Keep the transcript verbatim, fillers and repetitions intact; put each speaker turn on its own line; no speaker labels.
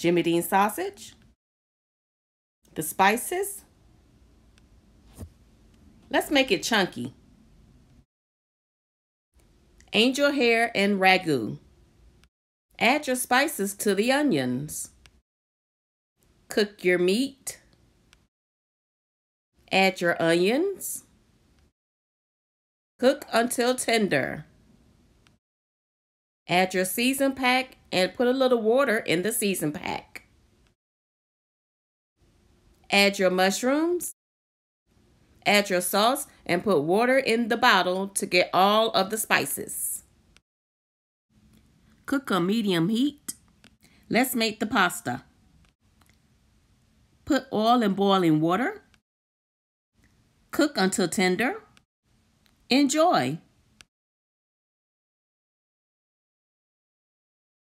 Jimmy Dean sausage, the spices. Let's make it chunky. Angel hair and ragu. Add your spices to the onions. Cook your meat. Add your onions. Cook until tender. Add your season pack and put a little water in the season pack. Add your mushrooms. Add your sauce and put water in the bottle to get all of the spices. Cook on medium heat. Let's make the pasta. Put oil in boiling water. Cook until tender. Enjoy.